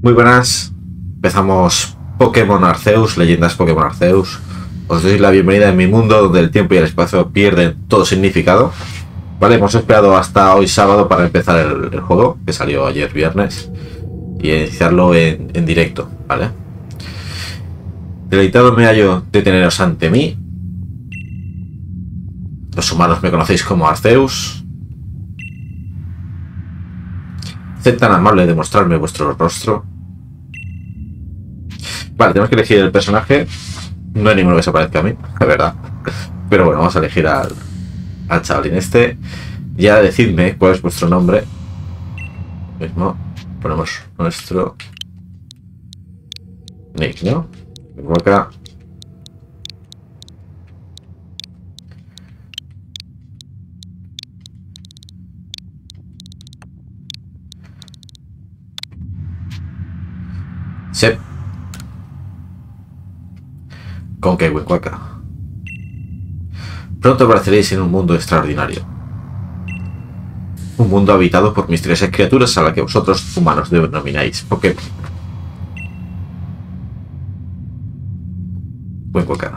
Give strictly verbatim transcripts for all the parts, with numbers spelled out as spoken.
Muy buenas, empezamos Pokémon Arceus, Leyendas Pokémon Arceus. Os doy la bienvenida en mi mundo donde el tiempo y el espacio pierden todo significado. Vale, hemos esperado hasta hoy sábado para empezar el, el juego, que salió ayer viernes, y iniciarlo en, en directo, ¿vale? Deleitado me hallo de teneros ante mí. Los humanos me conocéis como Arceus. Sed tan amable de mostrarme vuestro rostro. Vale, tenemos que elegir el personaje. No hay ninguno que se parezca a mí, la verdad. Pero bueno, vamos a elegir al, al chavalín este. Ya decidme cuál es vuestro nombre. Mismo, ponemos nuestro nick, ¿no? Vengo acá. Sep. Con que Wincuaca. Pronto apareceréis en un mundo extraordinario. Un mundo habitado por misteriosas criaturas a la que vosotros, humanos, denomináis Pokémon. Wincuaca.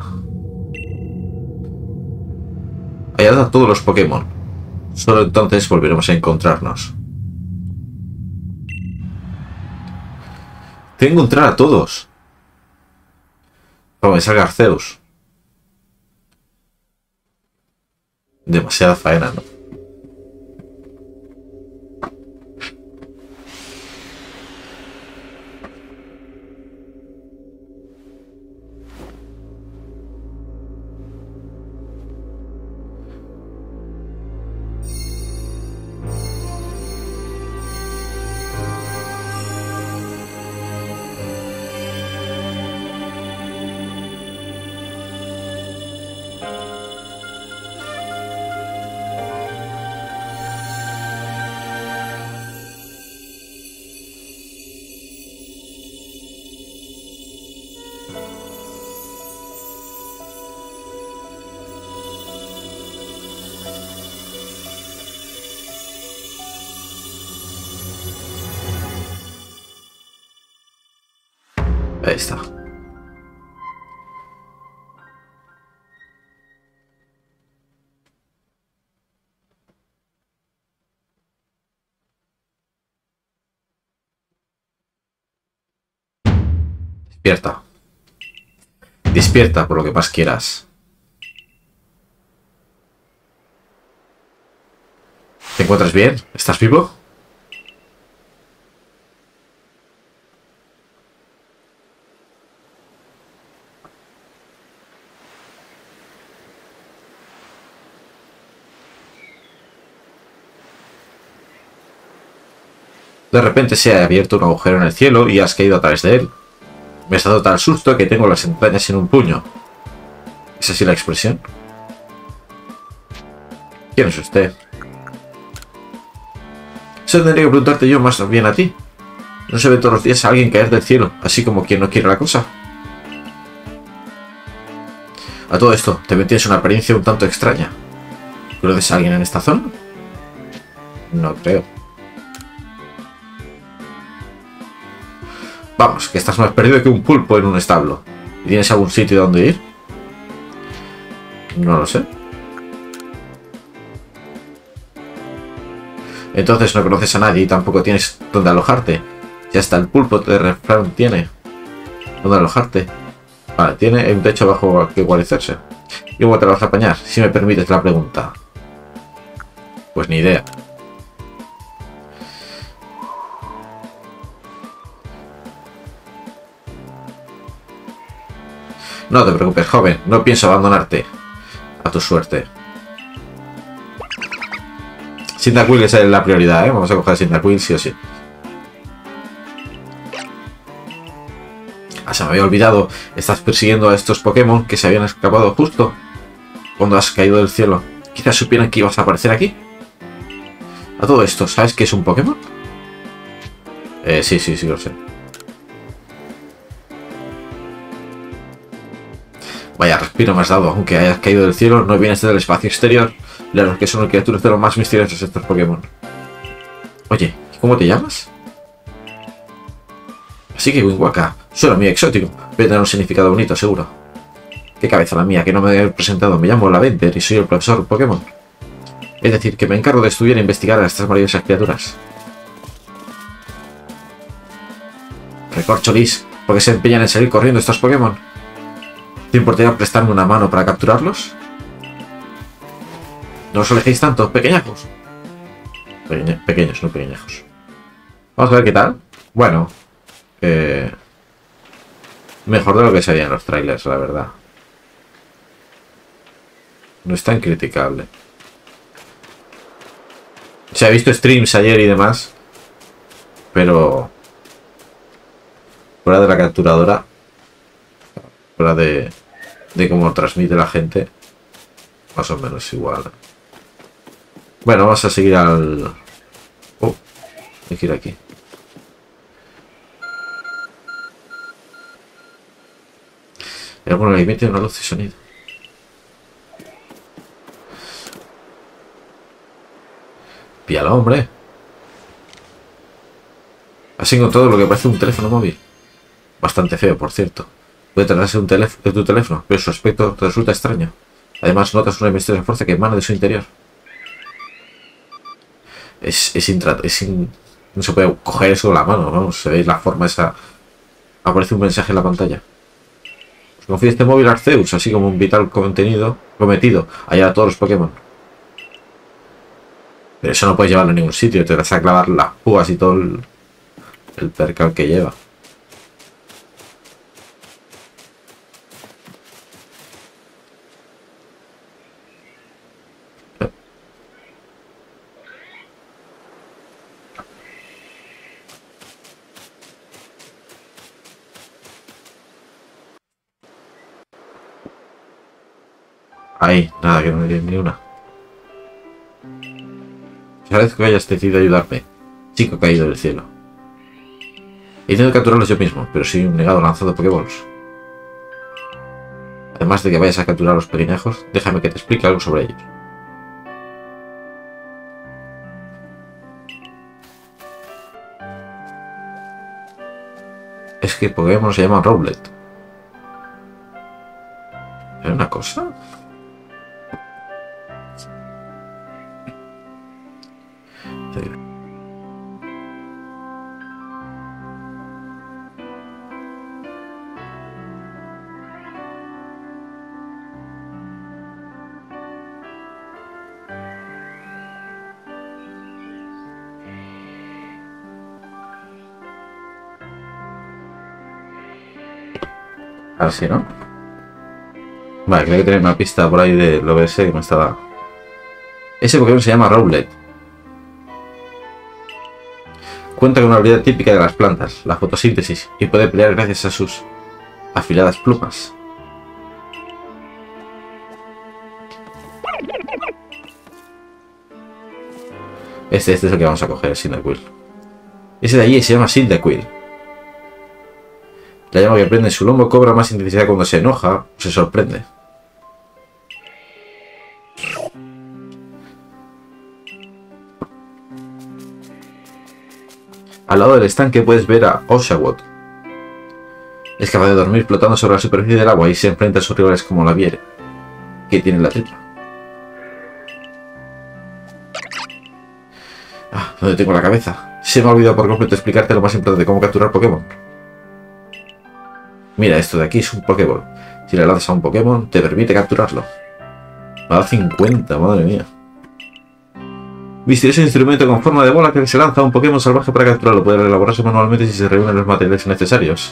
Hallad a todos los Pokémon. Solo entonces volveremos a encontrarnos. Tengo que encontrar a todos. Para que me salga Arceus. Demasiada faena, ¿no? Ahí está. Despierta. Despierta por lo que más quieras. ¿Te encuentras bien? ¿Estás vivo? De repente se ha abierto un agujero en el cielo y has caído a través de él. Me has dado tal susto que tengo las entrañas en un puño. ¿Es así la expresión? ¿Quién es usted? Eso tendría que preguntarte yo más bien a ti. No se ve todos los días a alguien caer del cielo, así como quien no quiere la cosa. A todo esto, te tienes una apariencia un tanto extraña. ¿Conoces a alguien en esta zona? No creo. Vamos, que estás más perdido que un pulpo en un establo. ¿Y tienes algún sitio donde ir? No lo sé. Entonces no conoces a nadie y tampoco tienes donde alojarte. Ya hasta el pulpo de refrán tiene donde alojarte. Vale, tiene un techo bajo al que guarecerse. ¿Y cómo te lo vas a apañar? Si me permites la pregunta. Pues ni idea. No te preocupes, joven. No pienso abandonarte. A tu suerte. Cyndaquil es la prioridad, ¿eh? Vamos a coger a Cyndaquil sí o sí. Ah, se me había olvidado. Estás persiguiendo a estos Pokémon que se habían escapado justo cuando has caído del cielo. Quizás supieran que ibas a aparecer aquí. A todo esto, ¿sabes qué es un Pokémon? Eh, sí, sí, sí, lo sé. Vaya respiro me has dado, aunque hayas caído del cielo, no vienes del espacio exterior. Claro que son criaturas de los más misteriosos estos Pokémon. Oye, ¿cómo te llamas? Así que Winwaka suena muy exótico. Debe tener un significado bonito, seguro. Qué cabeza la mía, que no me he presentado. Me llamo Lavender y soy el profesor Pokémon. Es decir, que me encargo de estudiar e investigar a estas maravillosas criaturas. Recorcholis, ¿por qué se empeñan en salir corriendo estos Pokémon? ¿Te importaría prestarme una mano para capturarlos? ¿No os alejéis tanto, pequeñajos? Pequeña, pequeños, no pequeñajos. Vamos a ver qué tal. Bueno, eh, mejor de lo que se veía en los trailers, la verdad. No es tan criticable. Se ha visto streams ayer y demás, pero fuera de la capturadora, fuera de, de cómo transmite la gente, más o menos igual. Bueno, vamos a seguir al... Oh, hay que ir aquí. Bueno, ahí mete una luz y sonido. Píalo, hombre. Has encontrado lo que parece un teléfono móvil. Bastante feo, por cierto. Puede tratarse de, un teléfono, de tu teléfono, pero su aspecto te resulta extraño. Además, notas una misteriosa fuerza que emana de su interior. Es, es intrato, es in, no se puede coger eso con la mano, vamos, se ve la forma esa. Aparece un mensaje en la pantalla. Confía este móvil Arceus, así como un vital contenido prometido allá a todos los Pokémon. Pero eso no puedes llevarlo a ningún sitio, te vas a clavar las púas y todo el, el percal que lleva. Ahí, nada, que no me ni una. Agradezco que hayas decidido ayudarme, chico caído del cielo. He intentado capturarlos yo mismo, pero soy un negado lanzado Pokéballs. Además de que vayas a capturar a los pequeñajos, déjame que te explique algo sobre ellos. Es que Pokémon se llaman Rowlet. ¿Era una cosa? Así, ¿no? Vale, creo que tenía una pista por ahí del O B S que no estaba. Ese Pokémon se llama Rowlet. Cuenta con una habilidad típica de las plantas, la fotosíntesis, y puede pelear gracias a sus afiladas plumas. Este, este es el que vamos a coger, el Cyndaquil. Ese de allí se llama Cyndaquil. La llama que prende en su lomo cobra más intensidad cuando se enoja o se sorprende. Al lado del estanque puedes ver a Oshawott. Es capaz de dormir flotando sobre la superficie del agua y se enfrenta a sus rivales como la Viere, que tiene la tripa. Ah, ¿dónde tengo la cabeza? Se me ha olvidado por completo explicarte lo más importante de cómo capturar Pokémon. Mira, esto de aquí es un Pokéball. Si le lanzas a un Pokémon, te permite capturarlo. Me ha dado cincuenta, madre mía. Misterioso instrumento con forma de bola que se lanza a un Pokémon salvaje para capturarlo. Puede elaborarse manualmente si se reúnen los materiales necesarios.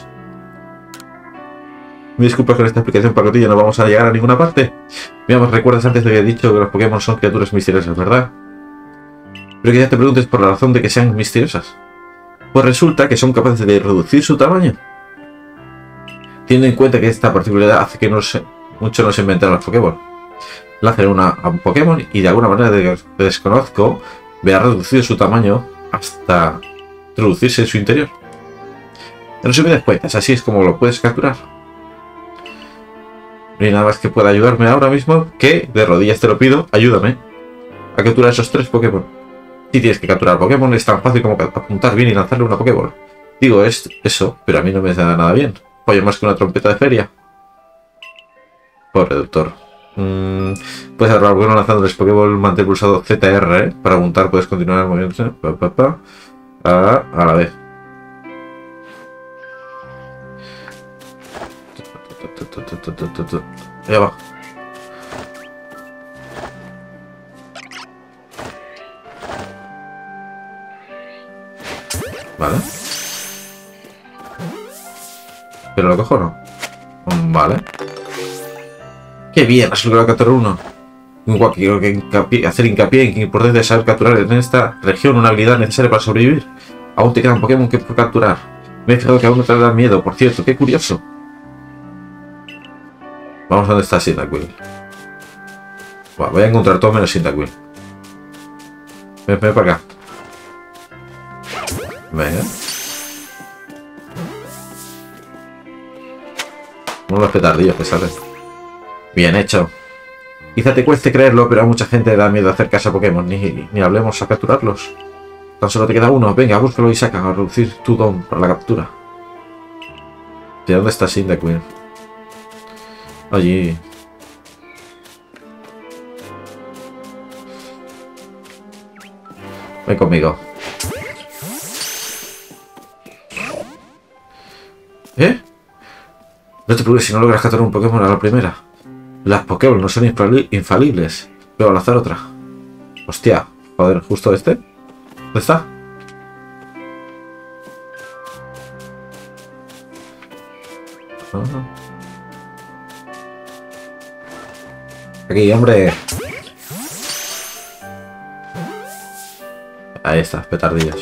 Me disculpas con esta explicación pacotilla, no vamos a llegar a ninguna parte. Veamos, recuerdas antes de que he dicho que los Pokémon son criaturas misteriosas, ¿verdad? Pero que ya te preguntes por la razón de que sean misteriosas. Pues resulta que son capaces de reducir su tamaño. Teniendo en cuenta que esta particularidad hace que no se, muchos no se inventen los Pokémon. Lancen una a un Pokémon y de alguna manera de, de desconozco verá reducido su tamaño hasta introducirse en su interior. En resumidas cuentas, así es como lo puedes capturar. No hay nada más que pueda ayudarme ahora mismo que, de rodillas te lo pido, ayúdame a capturar esos tres Pokémon. Si tienes que capturar Pokémon es tan fácil como apuntar bien y lanzarle una Pokéball. Digo es, eso, pero a mí no me da nada bien. Oye, más que una trompeta de feria. Pobre doctor. Mm, puedes agarrar bueno lanzándoles Pokéball, mantén pulsado Z R, ¿eh? Para apuntar puedes continuar moviéndose. Pa, pa, pa. A, a la vez. Allá va. Vale. ¿Pero lo cojo o no? Vale. ¡Qué bien! Has logrado capturar uno. Quiero que hincapié, hacer hincapié en que es importante saber capturar en esta región una habilidad necesaria para sobrevivir. Aún te quedan Pokémon que capturar. Me he fijado que aún no te da miedo, por cierto. ¡Qué curioso! Vamos a donde está Cyndaquil. Bueno, voy a encontrar todo menos Cyndaquil. Ven, ven para acá. Venga. Uno de los petardillos que salen. Bien hecho. Quizá te cueste creerlo, pero a mucha gente le da miedo acercarse a Pokémon. Ni, ni hablemos a capturarlos. Tan solo te queda uno. Venga, búscalo y saca a reducir tu don para la captura. ¿De dónde está Cyndaquil? Allí. Ven conmigo. ¿Eh? No te preocupes si no logras capturar un Pokémon a la primera. Las Pokéball no son infalibles. Pero al azar otra. Hostia. Joder, justo este. ¿Dónde está? Aquí, hombre. Ahí está, petardillos.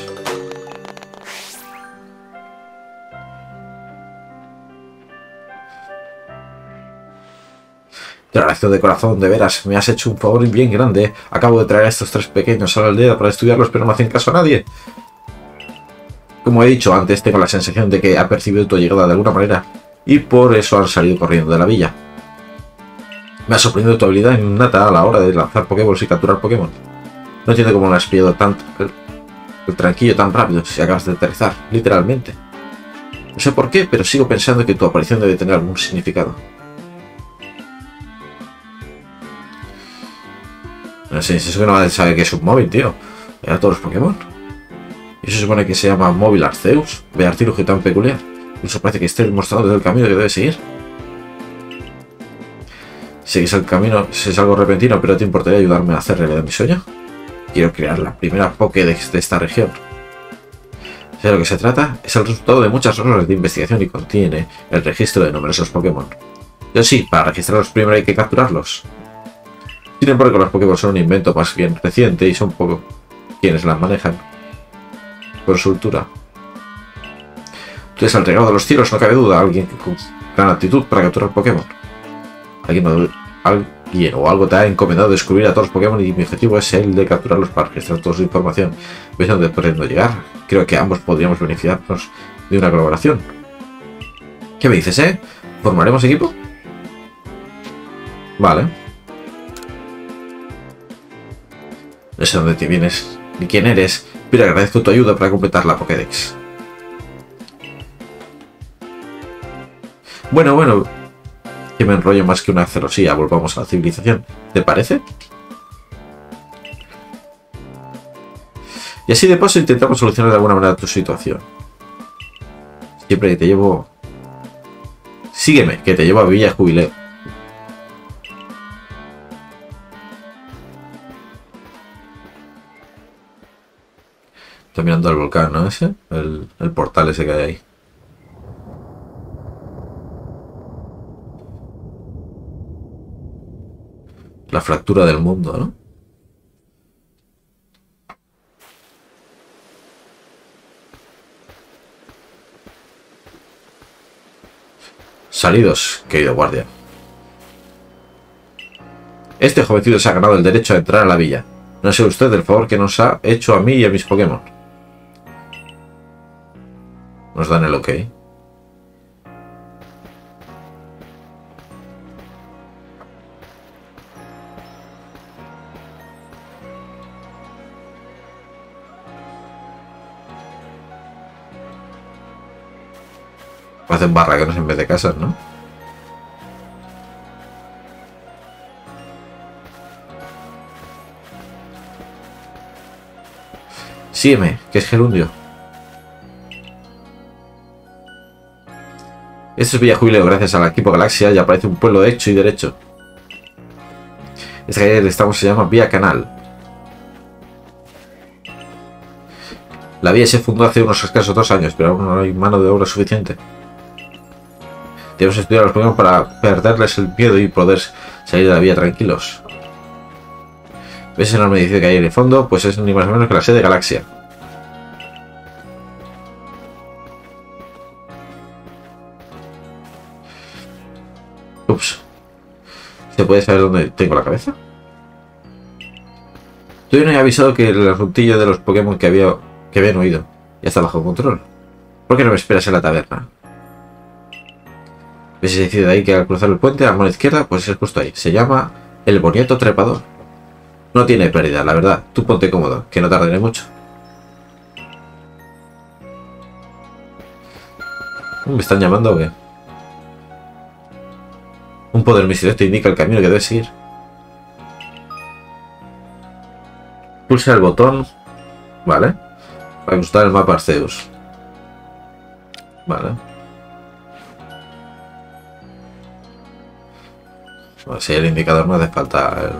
Te lo agradezco de corazón, de veras. Me has hecho un favor bien grande. Acabo de traer a estos tres pequeños a la aldea para estudiarlos, pero no hacen caso a nadie. Como he dicho antes, tengo la sensación de que ha percibido tu llegada de alguna manera. Y por eso han salido corriendo de la villa. Me ha sorprendido tu habilidad innata a la hora de lanzar Pokéballs y capturar Pokémon. No entiendo cómo lo has pillado tan el tranquillo tan rápido si acabas de aterrizar, literalmente. No sé por qué, pero sigo pensando que tu aparición debe tener algún significado. No sé, es eso que no sabe que es un móvil, tío. Era todos los Pokémon. Y eso se supone que se llama móvil Arceus. Ve artilugio tan peculiar. Incluso parece que estés mostrando el camino que debes seguir. Seguís el camino, si es algo repentino, pero ¿te importaría ayudarme a hacer realidad mi sueño? Quiero crear la primera Pokédex de esta región. De lo que se trata es el resultado de muchas horas de investigación y contiene el registro de numerosos Pokémon. Yo sí, para registrarlos primero hay que capturarlos. Sin embargo, los Pokémon son un invento más bien reciente y son poco quienes las manejan. Por su altura. Tú eres el regalo de los cielos, no cabe duda. Alguien con gran actitud para capturar Pokémon. Alguien, alguien o algo te ha encomendado descubrir a todos los Pokémon y mi objetivo es el de capturarlos para registrar toda su información. ¿Ves dónde pretendo llegar? Creo que ambos podríamos beneficiarnos de una colaboración. ¿Qué me dices, eh? ¿Formaremos equipo? Vale. No sé dónde te vienes ni quién eres, pero agradezco tu ayuda para completar la Pokédex. Bueno, bueno. Que me enrollo más que una celosía. Volvamos a la civilización. ¿Te parece? Y así de paso intentamos solucionar de alguna manera tu situación. Siempre que te llevo... Sígueme, que te llevo a Villa Jubileo. Estoy mirando al volcán, ¿no? Ese, el, el portal ese que hay ahí. La fractura del mundo, ¿no? Salidos, querido guardia. Este jovencito se ha ganado el derecho a entrar a la villa. No sé usted el favor que nos ha hecho a mí y a mis Pokémon. Nos dan el ok. Hacen barracones en vez de casas, ¿no? Sígueme, que es gerundio. Esto es Villa Jubileo, gracias al equipo Galaxia ya aparece un pueblo de hecho y derecho. Esta calle que estamos se llama Vía Canal. La vía se fundó hace unos escasos dos años, pero aún no hay mano de obra suficiente. Debemos estudiar a los Pokémon para perderles el miedo y poder salir de la vía tranquilos. ¿Ves el enorme edificio que hay en el fondo? Pues es ni más ni menos que la sede de Galaxia. Ups. ¿Se puede saber dónde tengo la cabeza? Todavía no he avisado que el rutillo de los Pokémon que había que habían oído ya está bajo control. ¿Por qué no me esperas en la taberna? ¿Ves ese edificio de ahí que al cruzar el puente a la mano izquierda? Pues es justo ahí. Se llama El Boniato Trepador. No tiene pérdida, la verdad. Tú ponte cómodo, que no tardaré mucho. ¿Me están llamando o qué? Un poder misterioso te indica el camino que debes seguir. Pulsa el botón. Vale. Para consultar el mapa Arceus. Vale. Bueno, si hay el indicador no hace falta el,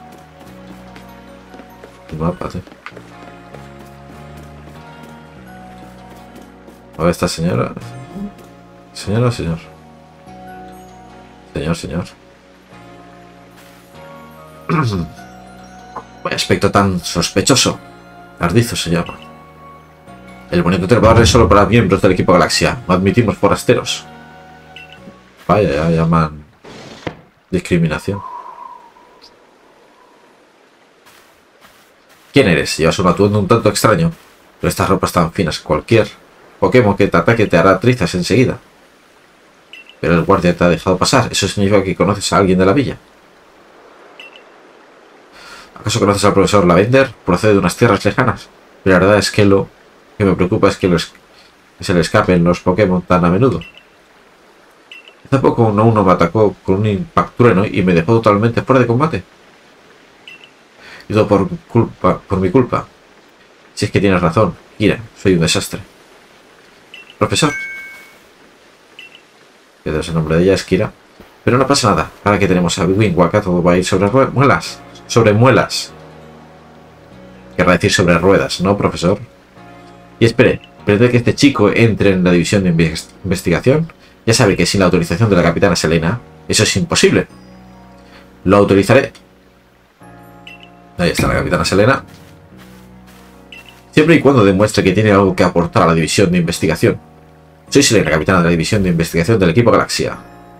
el mapa, sí. A ver, esta señora. ¿Señora o señor? Señor, señor. Vaya aspecto tan sospechoso. Ardizo se llama. El bonito trepador es solo para miembros del equipo Galaxia. No admitimos forasteros. Vaya, ya llaman discriminación. ¿Quién eres? Llevas un atuendo un tanto extraño, pero estas ropas tan finas. Cualquier Pokémon que te ataque te hará trizas enseguida. Pero el guardia te ha dejado pasar. ¿Eso significa que conoces a alguien de la villa? ¿Acaso conoces al profesor Lavender? Procede de unas tierras lejanas. Pero la verdad es que lo que me preocupa es que, los, que se le escapen los Pokémon tan a menudo. Hace poco uno, uno me atacó con un impactrueno y me dejó totalmente fuera de combate. Y todo por, culpa, por mi culpa. Si es que tienes razón, Kira, soy un desastre. Profesor. Que es el nombre de ella, es Kira. Pero no pasa nada. Ahora que tenemos a Wingwaka, todo va a ir sobre muelas. Sobre muelas. Querrá decir sobre ruedas, ¿no, profesor? Y espere, ¿pretende que este chico entre en la división de investigación? Ya sabe que sin la autorización de la capitana Selena, eso es imposible. Lo autorizaré. Ahí está la capitana Selena. Siempre y cuando demuestre que tiene algo que aportar a la división de investigación. Soy Selena, capitana de la división de investigación del equipo Galaxia.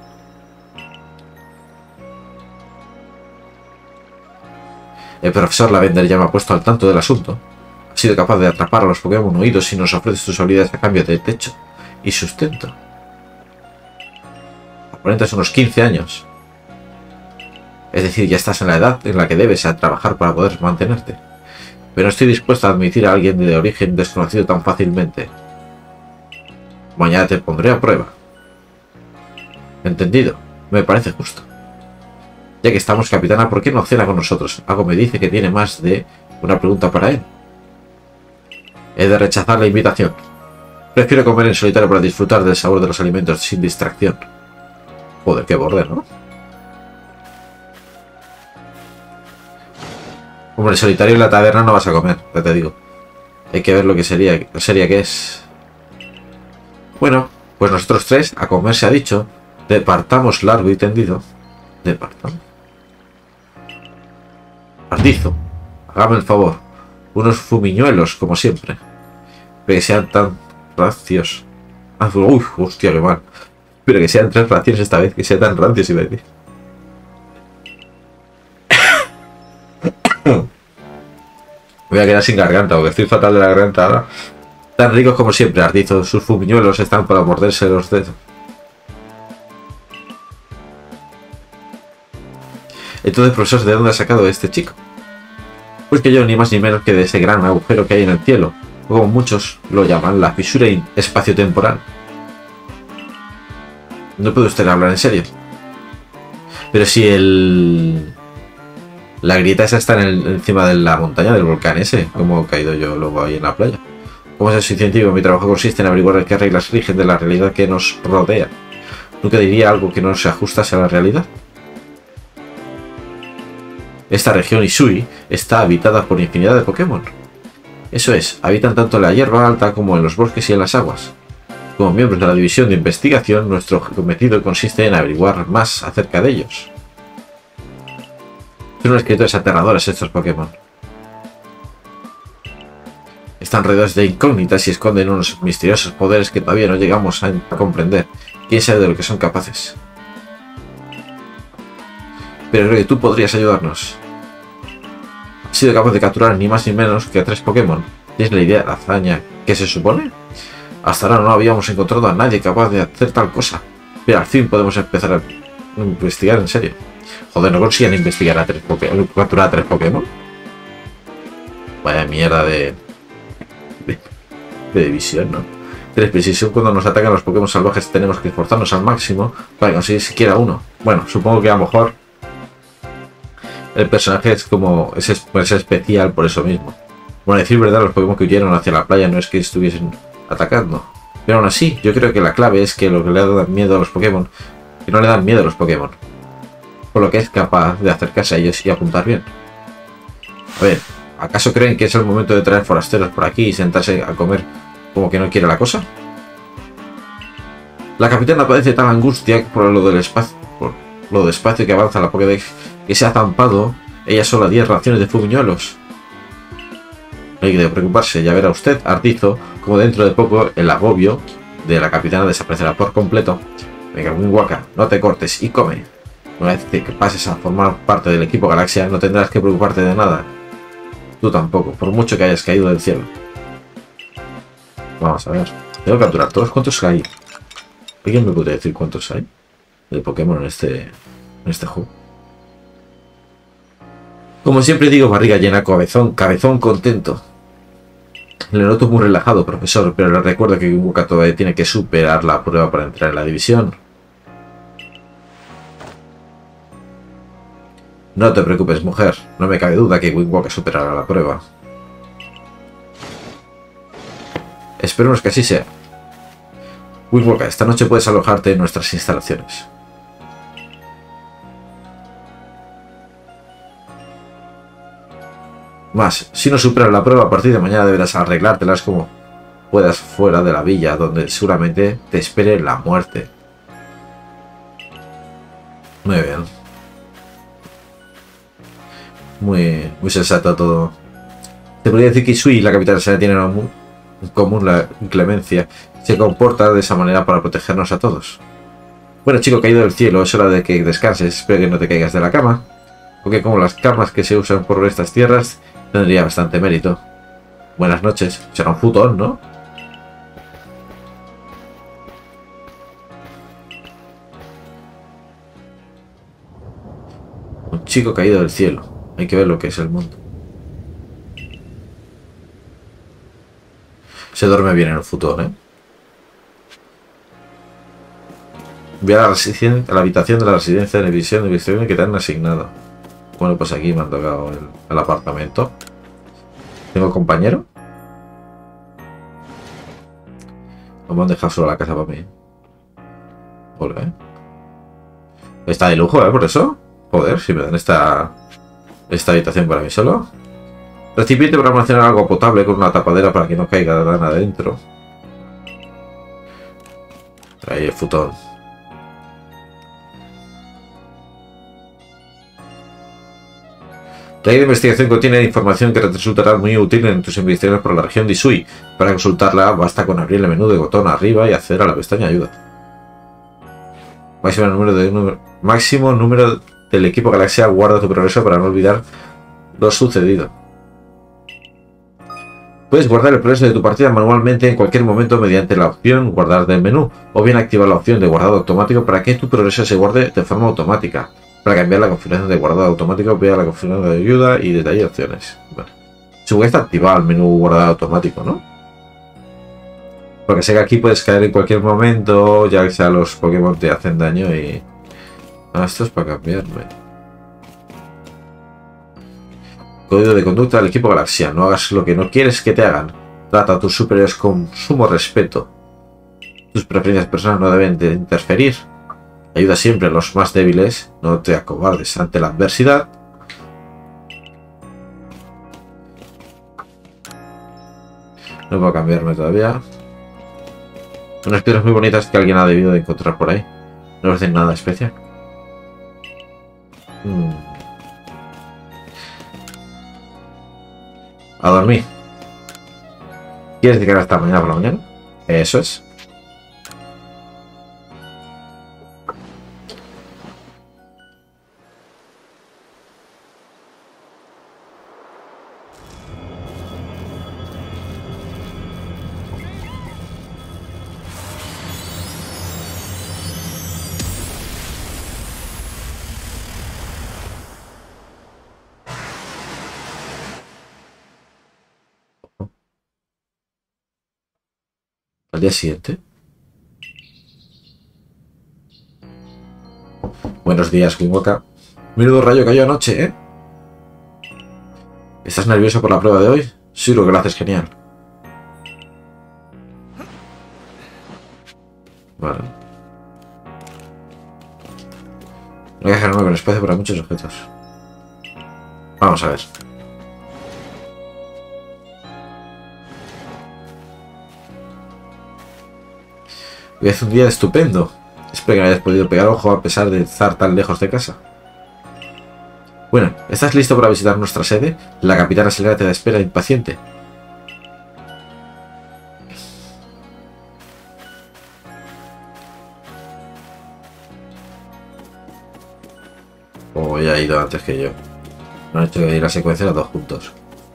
El profesor Lavender ya me ha puesto al tanto del asunto. Ha sido capaz de atrapar a los Pokémon huidos y nos ofrece sus habilidades a cambio de techo y sustento. Aparentas unos quince años. Es decir, ya estás en la edad en la que debes a trabajar para poder mantenerte. Pero no estoy dispuesto a admitir a alguien de origen desconocido tan fácilmente. Mañana te pondré a prueba. Entendido. Me parece justo. Ya que estamos, capitana, ¿por qué no cena con nosotros? Algo me dice que tiene más de una pregunta para él. He de rechazar la invitación. Prefiero comer en solitario para disfrutar del sabor de los alimentos sin distracción. Joder, qué borde, ¿no? Hombre, en solitario en la taberna no vas a comer, ya te digo. Hay que ver lo que sería, sería que es. Bueno, pues nosotros tres, a comer se ha dicho. Departamos largo y tendido. Departamos. Ardizo, hágame el favor. Unos fumiñuelos, como siempre. Pero que sean tan rancios. Ah, uy, hostia, qué mal. Pero que sean tres raciones esta vez, que sean tan rancios, iba a decir. Voy a quedar sin garganta, porque estoy fatal de la garganta ahora. Tan ricos como siempre, Ardizo. Sus fumiñuelos están para morderse los dedos. Entonces, profesor, ¿de dónde ha sacado este chico? Pues que yo ni más ni menos que de ese gran agujero que hay en el cielo, o como muchos lo llaman, la fisura espaciotemporal. No puede usted hablar en serio. Pero si el... La grieta esa está en el, encima de la montaña del volcán ese. ¿Cómo he caído yo luego ahí en la playa? Como soy científico, mi trabajo consiste en averiguar qué reglas rigen de la realidad que nos rodea. ¿Nunca diría algo que no se ajustase a la realidad? Esta región Hisui está habitada por infinidad de Pokémon. Eso es, habitan tanto en la hierba alta como en los bosques y en las aguas. Como miembros de la división de investigación, nuestro cometido consiste en averiguar más acerca de ellos. Son unos escritores aterradores estos Pokémon. Están rodeados de incógnitas y esconden unos misteriosos poderes que todavía no llegamos a comprender. ¿Quién sabe de lo que son capaces? Pero creo que tú podrías ayudarnos. Has sido capaz de capturar ni más ni menos que a tres Pokémon. ¿Tienes la idea de la hazaña que se supone? Hasta ahora no habíamos encontrado a nadie capaz de hacer tal cosa. Pero al fin podemos empezar a investigar en serio. Joder, ¿no consiguen investigar a tres Pokémon? ¿Capturar a tres Pokémon? Vaya mierda de... de, de división, ¿no? Tres precisión. Cuando nos atacan los Pokémon salvajes tenemos que esforzarnos al máximo para conseguir siquiera uno. Bueno, supongo que a lo mejor el personaje es como es, es especial por eso mismo. Bueno, a decir verdad, los Pokémon que huyeron hacia la playa no es que estuviesen atacando. Pero aún así, yo creo que la clave es que lo que le da miedo a los Pokémon, que no le dan miedo a los Pokémon. Por lo que es capaz de acercarse a ellos y apuntar bien. A ver, ¿acaso creen que es el momento de traer forasteros por aquí y sentarse a comer como que no quiere la cosa? La capitana padece tal angustia por lo del espacio, por lo despacio que avanza la Pokédex, que se ha zampado ella sola diez raciones de fumiñuelos. No hay que preocuparse, ya verá usted, Artizo, como dentro de poco el agobio de la capitana desaparecerá por completo. Venga, Wingwaka, no te cortes y come. Una vez que pases a formar parte del equipo Galaxia, no tendrás que preocuparte de nada. Tú tampoco, por mucho que hayas caído del cielo. Vamos a ver. Tengo que capturar todos. ¿Cuántos hay? ¿Alguien me puede decir cuántos hay de Pokémon en este, en este juego? Como siempre digo, barriga llena, cabezón, cabezón contento. Le noto muy relajado, profesor, pero le recuerdo que Wingwaka todavía tiene que superar la prueba para entrar en la división. No te preocupes, mujer. No me cabe duda que Wingwaka superará la prueba. Esperemos que así sea. Wingwaka, esta noche puedes alojarte en nuestras instalaciones. Más, si no superas la prueba, a partir de mañana deberás arreglártelas como puedas fuera de la villa, donde seguramente te espere la muerte. Muy bien. Muy, muy sensato todo. Te podría decir que Hisui, la capital se tiene en común la inclemencia. Se comporta de esa manera para protegernos a todos. Bueno, chico caído del cielo, es hora de que descanses. Espero que no te caigas de la cama. Porque como las camas que se usan por estas tierras, tendría bastante mérito. Buenas noches. Será un futón, ¿no? Un chico caído del cielo. Hay que ver lo que es el mundo. Se duerme bien en el futón, ¿eh? Voy a la, a la habitación de la residencia de la división de investigación que te han asignado. Bueno, pues aquí me han tocado el, el apartamento. ¿Tengo compañero? ¿O me han dejado solo la casa para mí? Joder, ¿eh? Está de lujo, ¿eh? Por eso. Joder, si me dan esta, esta habitación para mí solo. Recipiente para almacenar algo potable con una tapadera para que no caiga nada adentro. Ahí el futón. La guía de investigación contiene información que te resultará muy útil en tus investigaciones por la región de Hisui. Para consultarla basta con abrir el menú de botón arriba y acceder a la pestaña ayuda. Máximo número, de, número, máximo número del equipo Galaxia, guarda tu progreso para no olvidar lo sucedido. Puedes guardar el progreso de tu partida manualmente en cualquier momento mediante la opción guardar del menú, o bien activar la opción de guardado automático para que tu progreso se guarde de forma automática. Para cambiar la configuración de guardado automático, vea la configuración de ayuda y detalle de opciones. Bueno, supongo que está activado el menú guardado automático, ¿no? Porque sé que aquí puedes caer en cualquier momento, ya que sea los Pokémon te hacen daño y... Ah, esto es para cambiarme. Código de conducta del equipo Galaxia. No hagas lo que no quieres que te hagan. Trata a tus superiores con sumo respeto. Tus preferencias personales no deben de interferir. Ayuda siempre a los más débiles. No te acobardes ante la adversidad. No puedo cambiarme todavía. Unas piedras muy bonitas que alguien ha debido de encontrar por ahí. No hacen nada especial. Hmm. A dormir. ¿Quieres llegar hasta mañana por la mañana? Eso es. Al día siguiente. Buenos días, Wingwaka. Menudo rayo cayó anoche, ¿eh? ¿Estás nervioso por la prueba de hoy? Sí, lo que lo haces genial. Vale. No hay que dejarme con espacio para muchos objetos. Vamos a ver. Hoy es un día estupendo. Espero que no hayas podido pegar ojo a pesar de estar tan lejos de casa. Bueno, ¿estás listo para visitar nuestra sede? La capitana Selena te espera impaciente. Oh, ya ha ido antes que yo. No han hecho que ir a secuencia los dos juntos.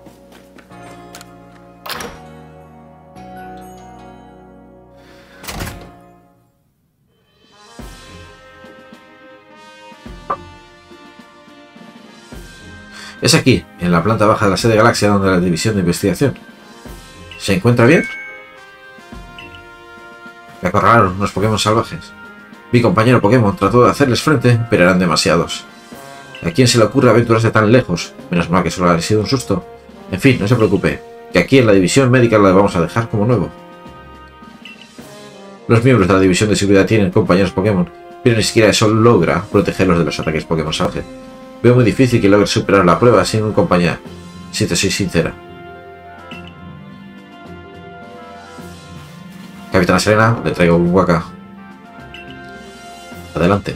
Es aquí, en la planta baja de la sede Galaxia, donde la división de investigación. ¿Se encuentra bien? Me acorralaron unos Pokémon salvajes. Mi compañero Pokémon trató de hacerles frente, pero eran demasiados. ¿A quién se le ocurre aventurarse tan lejos? Menos mal que solo ha sido un susto. En fin, no se preocupe, que aquí en la división médica la vamos a dejar como nuevo. Los miembros de la división de seguridad tienen compañeros Pokémon, pero ni siquiera eso logra protegerlos de los ataques Pokémon salvajes. Veo muy difícil que logres superar la prueba sin un compañero, si te soy sincera. Capitana Selena, le traigo un Waka. Adelante.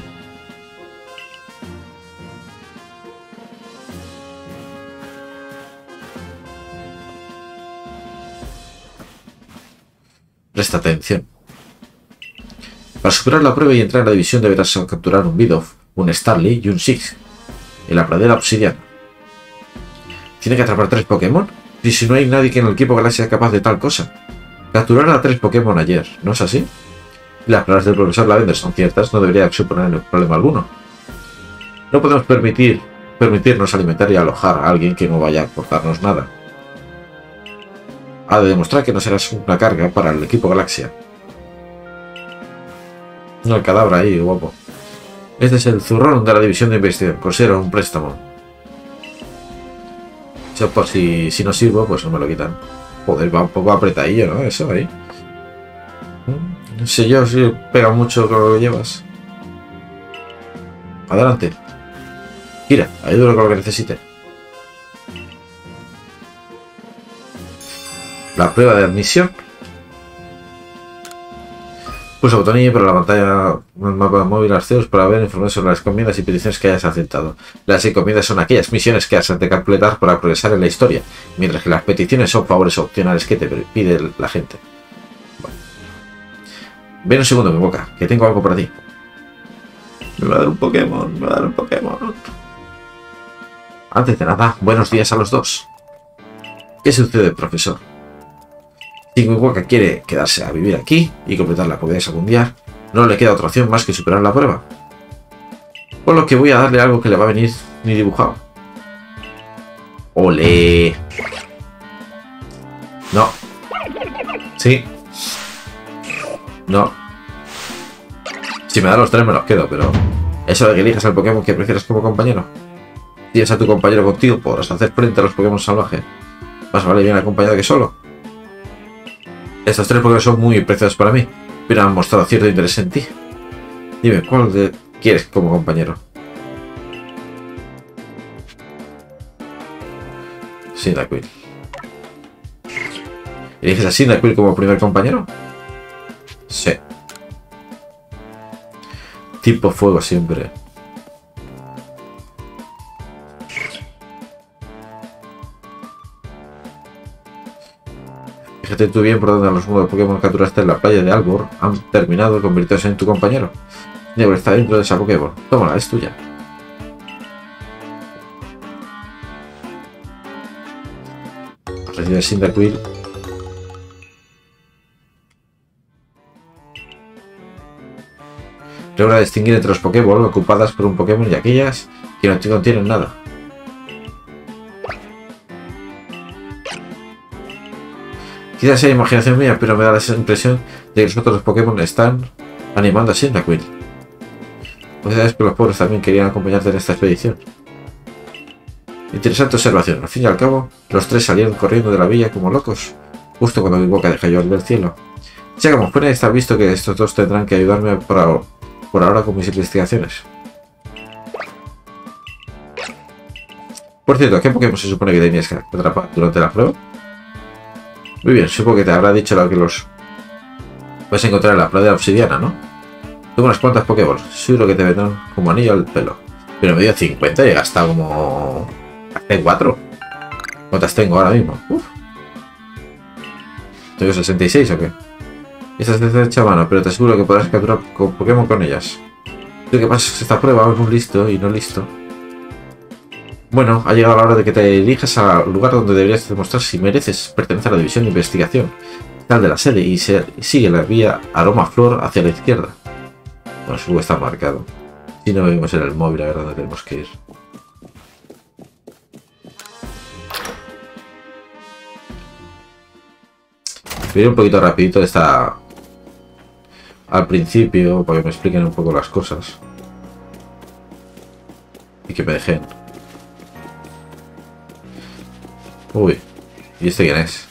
Presta atención. Para superar la prueba y entrar en la división deberás capturar un Bidoof, un Starly y un Six en la pradera obsidiana. ¿Tiene que atrapar tres Pokémon? Y si no hay nadie que en el equipo Galaxia sea capaz de tal cosa. Capturar a tres Pokémon ayer, ¿no es así? Y las palabras del profesor Lavender son ciertas, no debería suponer problema alguno. No podemos permitir, permitirnos alimentar y alojar a alguien que no vaya a aportarnos nada. Ha de demostrar que no serás una carga para el equipo Galaxia. No, el cadáver ahí, guapo. Este es el zurrón de la división de investigación. Considero un préstamo. Yo por si, si no sirvo, pues no me lo quitan. Joder, va un poco apretadillo, ¿no? Eso ahí. No sé yo si pega mucho con lo que llevas. Adelante. Gira, ayúdalo con lo que necesite. La prueba de admisión. Pulsa botón I para la pantalla del mapa móvil Arceus para ver información sobre las encomiendas y peticiones que hayas aceptado. Las encomiendas son aquellas misiones que has de completar para progresar en la historia, mientras que las peticiones son favores opcionales que te pide la gente. Bueno. Ven un segundo, mi boca, que tengo algo para ti. Me va a dar un Pokémon, me va a dar un Pokémon. Antes de nada, buenos días a los dos. ¿Qué sucede, profesor? Si Wingwaka quiere quedarse a vivir aquí y completar la Pokédex mundial, no le queda otra opción más que superar la prueba. Por lo que voy a darle algo que le va a venir ni dibujado. ¡Ole! No. Sí. No. Si me da los tres me los quedo, pero... Eso de que elijas al Pokémon que prefieras como compañero. Tienes a tu compañero contigo, podrás hacer frente a los Pokémon salvajes. Más vale bien acompañado que solo. Estos tres Pokémon son muy preciosos para mí, pero han mostrado cierto interés en ti. Dime, ¿cuál de quieres como compañero? Cyndaquil. ¿Eliges a Cyndaquil como primer compañero? Sí. Tipo fuego siempre. Fíjate tú bien por dónde los modos de Pokémon capturaste en la playa de Albor han terminado convirtiéndose en tu compañero. Niebla está dentro de esa Pokéball. Tómala, es tuya. Recibe Cyndaquil. Logra distinguir entre los Pokéball ocupadas por un Pokémon y aquellas que no contienen nada. Quizás sea imaginación mía, pero me da la impresión de que los otros Pokémon están animando a Cyndaquil. Pues sabes que los pobres también querían acompañarte en esta expedición. Interesante observación. Al fin y al cabo, los tres salieron corriendo de la villa como locos, justo cuando mi boca dejó llover del cielo. Ya como fuera, está visto que estos dos tendrán que ayudarme por ahora, por ahora con mis investigaciones. Por cierto, ¿qué Pokémon se supone que tenías que atrapar durante la prueba? Muy bien, supongo que te habrá dicho lo que los vas a encontrar en la playa de obsidiana, ¿no? Tengo unas cuantas Pokéballs, seguro que te vendrán como anillo al pelo. Pero me dio cincuenta y he gastado como... Gasté cuatro. ¿Cuántas tengo ahora mismo? Uf. ¿Tengo sesenta y seis o qué? Estas de derecha mano, pero te aseguro que podrás capturar con Pokémon con ellas. Lo que pasa es que esta prueba es un listo y no listo. Bueno, ha llegado la hora de que te dirijas al lugar donde deberías demostrar si mereces pertenecer a la división de investigación tal de la sede y, se, y sigue la vía Aroma Flor hacia la izquierda. Bueno, su está marcado. Si no vemos en el móvil, a ver dónde tenemos que ir. Voy a ir un poquito rapidito de esta... al principio, para que me expliquen un poco las cosas. Y que me dejen. Uy, ¿y este quién es?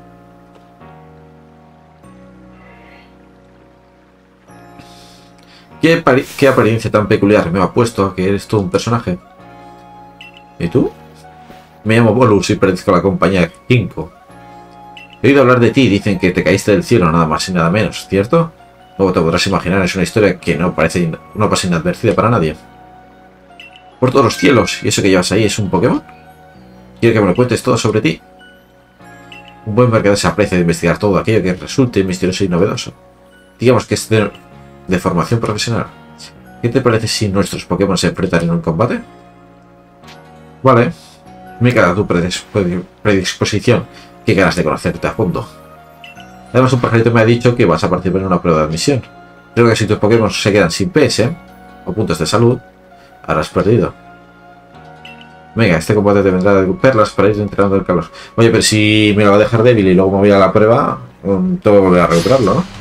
¿Qué, ¿Qué apariencia tan peculiar me ha puesto a que eres tú un personaje? ¿Y tú? Me llamo Bolus y pertenezco a la compañía cinco. He oído hablar de ti y dicen que te caíste del cielo nada más y nada menos, ¿cierto? Luego te podrás imaginar, es una historia que no parece no pasa inadvertida para nadie. Por todos los cielos, ¿y eso que llevas ahí es un Pokémon? Quiero que me lo cuentes todo sobre ti. Un buen mercader se aprecia de investigar todo aquello que resulte misterioso y novedoso. Digamos que es de, de formación profesional. ¿Qué te parece si nuestros Pokémon se enfrentan en un combate? Vale. Me queda tu predisposición. Qué ganas de conocerte a fondo. Además, un pajarito me ha dicho que vas a participar en una prueba de admisión. Creo que si tus Pokémon se quedan sin P S o puntos de salud, habrás perdido. Venga, este combate te vendrá de perlas para ir entrenando el calor. Oye, pero si me lo va a dejar débil y luego me voy a la prueba, tengo que volver a recuperarlo, ¿no?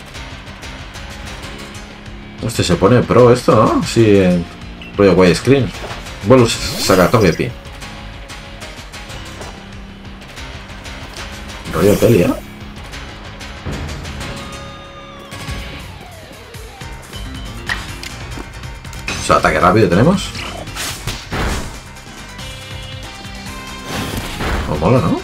Hostia, se pone pro esto, ¿no? Sí, en rollo widescreen. Bolus saca Togepi. Rollo peli, ¿eh? O sea, ataque rápido tenemos. Oh, mola, ¿no?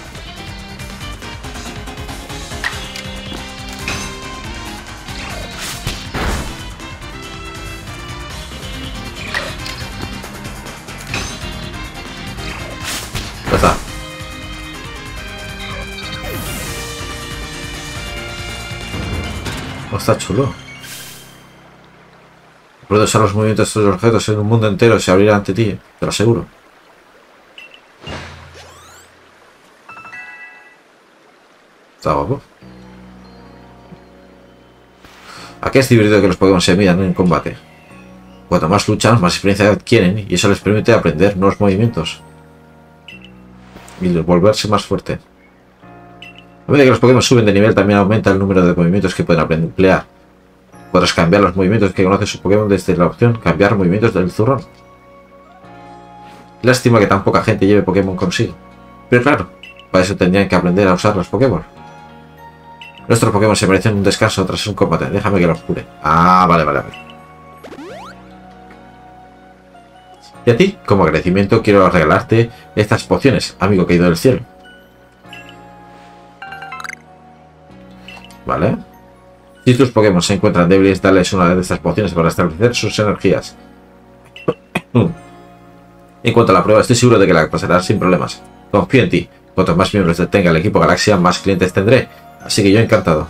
Ya está. Oh, está chulo. Puedo usar los movimientos de estos objetos en un mundo entero, se abrirá ante ti, te lo aseguro. Está guapo. Aquí es divertido que los Pokémon se midan en combate. Cuanto más luchan, más experiencia adquieren y eso les permite aprender nuevos movimientos y volverse más fuerte. A medida que los Pokémon suben de nivel, también aumenta el número de movimientos que pueden aprender a emplear. Podrás cambiar los movimientos que conoce su Pokémon desde la opción cambiar movimientos del zurrón. Lástima que tan poca gente lleve Pokémon consigo. Pero claro, para eso tendrían que aprender a usar los Pokémon. Nuestros Pokémon se merecen un descanso tras un combate. Déjame que los cure. Ah, vale, vale, vale. Y a ti, como agradecimiento, quiero regalarte estas pociones, amigo caído del cielo. Vale. Si tus Pokémon se encuentran débiles, dales una de estas pociones para establecer sus energías. En cuanto a la prueba, estoy seguro de que la pasarás sin problemas. Confío en ti. Cuanto más miembros tenga el equipo Galaxia, más clientes tendré. Así que yo encantado.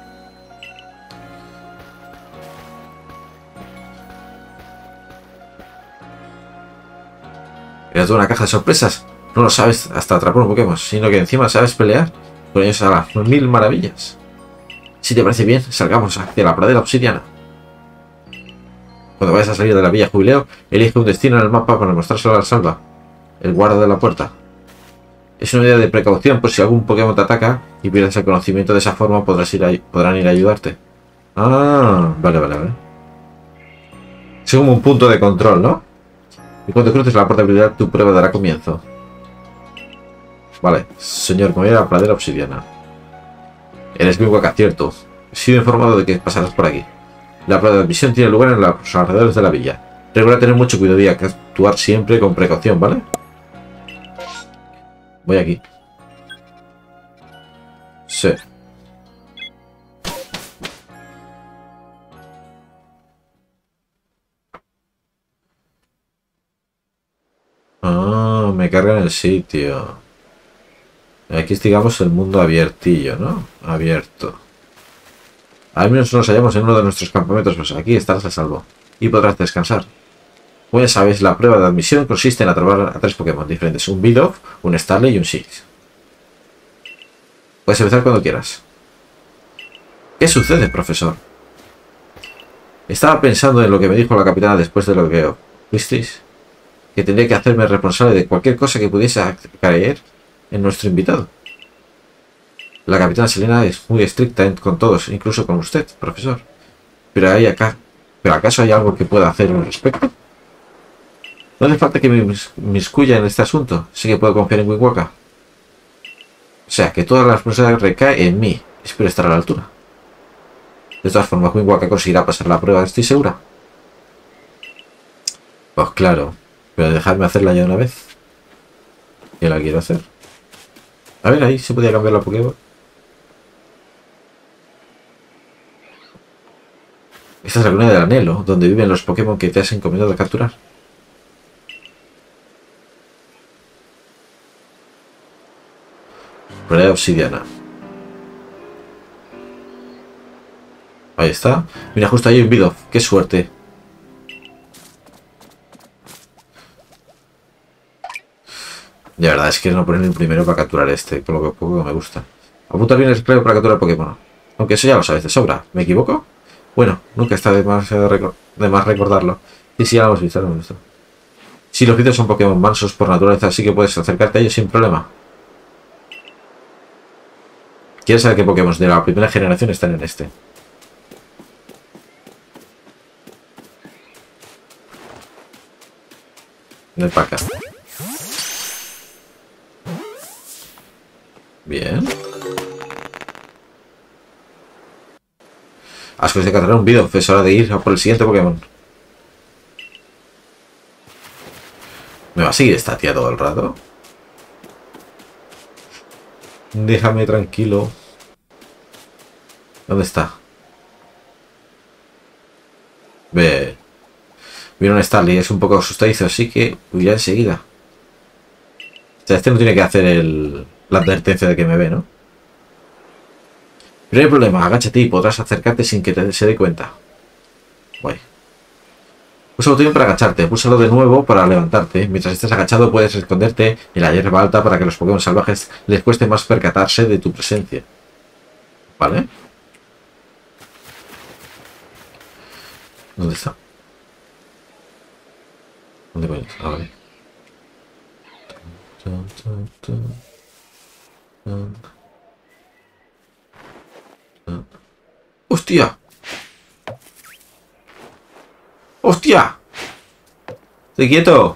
¿Eres de una caja de sorpresas? No lo sabes hasta atrapar un Pokémon, sino que encima sabes pelear con ellos a las mil maravillas. Si te parece bien, salgamos hacia la pradera obsidiana. Cuando vayas a salir de la Villa Jubileo, elige un destino en el mapa para mostrárselo al Salva, el guarda de la puerta. Es una medida de precaución por si algún Pokémon te ataca y pierdes el conocimiento. De esa forma podrás ir a, podrán ir a ayudarte. Ah, vale, vale, vale. Es como un punto de control, ¿no? Y cuando cruces la puerta de habilidad, tu prueba dará comienzo. Vale, señor, me voy a la pradera obsidiana. Eres muy guaca, cierto. He sido informado de que pasarás por aquí. La prueba de admisión tiene lugar en los alrededores de la villa. Recuerda tener mucho cuidado y actuar siempre con precaución, ¿vale? Voy aquí. Sí. Ah, me carga en el sitio. Aquí es, digamos, el mundo abiertillo, ¿no? Abierto. Al menos nos hallamos en uno de nuestros campamentos, pues aquí estarás a salvo. Y podrás descansar. Como ya sabéis, la prueba de admisión consiste en atrapar a tres Pokémon diferentes. Un Bidoof, un Starly y un Six. Puedes empezar cuando quieras. ¿Qué sucede, profesor? Estaba pensando en lo que me dijo la capitana después de lo que visteis. Que tendría que hacerme responsable de cualquier cosa que pudiese caer en nuestro invitado. La capitana Selena es muy estricta con todos, incluso con usted, profesor. Pero hay acá, ¿pero acaso hay algo que pueda hacer al respecto? No hace falta que me inmiscuya en este asunto. Sé que puedo confiar en Wingwaka. O sea, que toda la responsabilidad recae en mí. Espero estar a la altura. De todas formas, Wingwaka conseguirá pasar la prueba, estoy segura. Pues claro, pero dejadme hacerla ya una vez. Que la quiero hacer. A ver, ahí se podía cambiar la Pokéball. Esta es la colina del anhelo, donde viven los Pokémon que te has encomendado a capturar. Pradera obsidiana. Ahí está. Mira, justo ahí hay un Bidoof. ¡Qué suerte! De verdad, es que no ponen el primero para capturar este, por lo que poco me gusta. Apunta bien el clave para capturar Pokémon. Aunque eso ya lo sabes de sobra. ¿Me equivoco? Bueno, nunca está de más, de más recordarlo. Y sí, ya lo hemos visto, lo hemos visto. Si los vídeos son Pokémon mansos por naturaleza, así que puedes acercarte a ellos sin problema. ¿Quieres saber qué Pokémon de la primera generación están en este? Ven para acá. Bien. Has conseguido capturar un Bidoof. Es hora de ir a por el siguiente Pokémon. ¿Me va a seguir esta tía todo el rato? Déjame tranquilo. ¿Dónde está? Ve. Viene un Starly, es un poco asustadizo, así que huirá enseguida. O sea, este no tiene que hacer el, la advertencia de que me ve, ¿no? Pero no hay problema, agáchate y podrás acercarte sin que te se dé cuenta. Guay. Usa el botón para agacharte, púsalo de nuevo para levantarte. Mientras estés agachado puedes esconderte en la hierba alta para que los Pokémon salvajes les cueste más percatarse de tu presencia. ¿Vale? ¿Dónde está? ¿Dónde voy? Ah, vale. ¡Hostia! ¡Hostia! ¡Estoy quieto!